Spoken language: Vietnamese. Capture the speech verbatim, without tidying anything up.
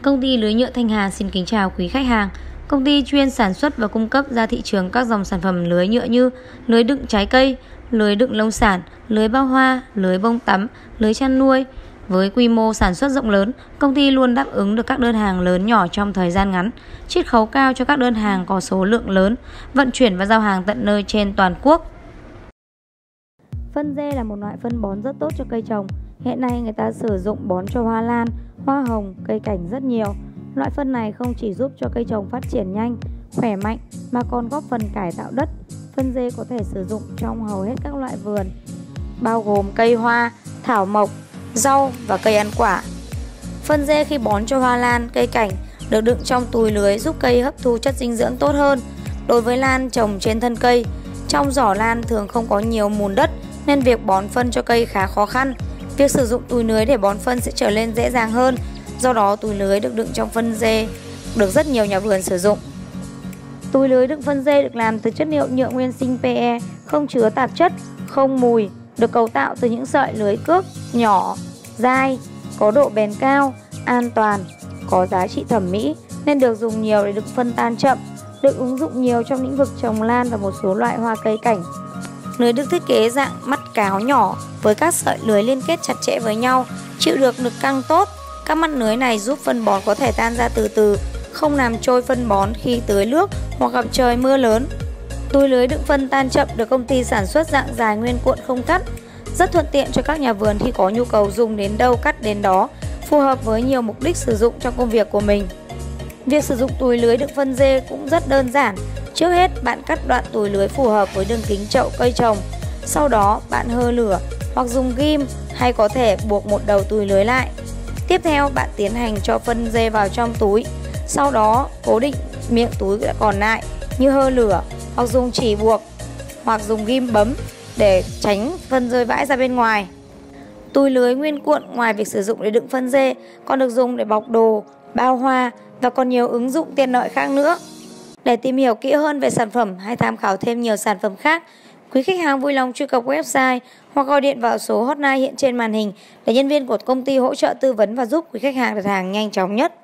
Công ty lưới nhựa Thanh Hà xin kính chào quý khách hàng. Công ty chuyên sản xuất và cung cấp ra thị trường các dòng sản phẩm lưới nhựa như lưới đựng trái cây, lưới đựng nông sản, lưới bao hoa, lưới bông tắm, lưới chăn nuôi. Với quy mô sản xuất rộng lớn, công ty luôn đáp ứng được các đơn hàng lớn nhỏ trong thời gian ngắn, chiết khấu cao cho các đơn hàng có số lượng lớn, vận chuyển và giao hàng tận nơi trên toàn quốc. Phân dê là một loại phân bón rất tốt cho cây trồng. Hiện nay người ta sử dụng bón cho hoa lan, hoa hồng, cây cảnh rất nhiều. Loại phân này không chỉ giúp cho cây trồng phát triển nhanh, khỏe mạnh mà còn góp phần cải tạo đất. Phân dê có thể sử dụng trong hầu hết các loại vườn, bao gồm cây hoa, thảo mộc, rau và cây ăn quả. Phân dê khi bón cho hoa lan, cây cảnh được đựng trong túi lưới giúp cây hấp thu chất dinh dưỡng tốt hơn. Đối với lan trồng trên thân cây, trong giỏ lan thường không có nhiều mùn đất nên việc bón phân cho cây khá khó khăn. Việc sử dụng túi lưới để bón phân sẽ trở nên dễ dàng hơn. Do đó túi lưới được đựng trong phân dê được rất nhiều nhà vườn sử dụng. Túi lưới đựng phân dê được làm từ chất liệu nhựa nguyên sinh pê e, không chứa tạp chất, không mùi, được cấu tạo từ những sợi lưới cước nhỏ, dai, có độ bền cao, an toàn, có giá trị thẩm mỹ nên được dùng nhiều để đựng phân tan chậm, được ứng dụng nhiều trong lĩnh vực trồng lan và một số loại hoa cây cảnh. Lưới được thiết kế dạng mắt cáo nhỏ với các sợi lưới liên kết chặt chẽ với nhau, chịu được lực căng tốt. Các mắt lưới này giúp phân bón có thể tan ra từ từ, không làm trôi phân bón khi tưới nước hoặc gặp trời mưa lớn. Túi lưới đựng phân tan chậm được công ty sản xuất dạng dài nguyên cuộn không cắt, rất thuận tiện cho các nhà vườn khi có nhu cầu dùng đến đâu cắt đến đó, phù hợp với nhiều mục đích sử dụng trong công việc của mình. Việc sử dụng túi lưới đựng phân dê cũng rất đơn giản. Trước hết bạn cắt đoạn túi lưới phù hợp với đường kính chậu cây trồng. Sau đó bạn hơ lửa hoặc dùng ghim hay có thể buộc một đầu túi lưới lại. Tiếp theo bạn tiến hành cho phân dê vào trong túi. Sau đó cố định miệng túi còn lại như hơ lửa hoặc dùng chỉ buộc hoặc dùng ghim bấm để tránh phân rơi vãi ra bên ngoài. Túi lưới nguyên cuộn ngoài việc sử dụng để đựng phân dê còn được dùng để bọc đồ, bao hoa và còn nhiều ứng dụng tiện lợi khác nữa. Để tìm hiểu kỹ hơn về sản phẩm hay tham khảo thêm nhiều sản phẩm khác, quý khách hàng vui lòng truy cập website hoặc gọi điện vào số hotline hiện trên màn hình để nhân viên của công ty hỗ trợ tư vấn và giúp quý khách hàng đặt hàng nhanh chóng nhất.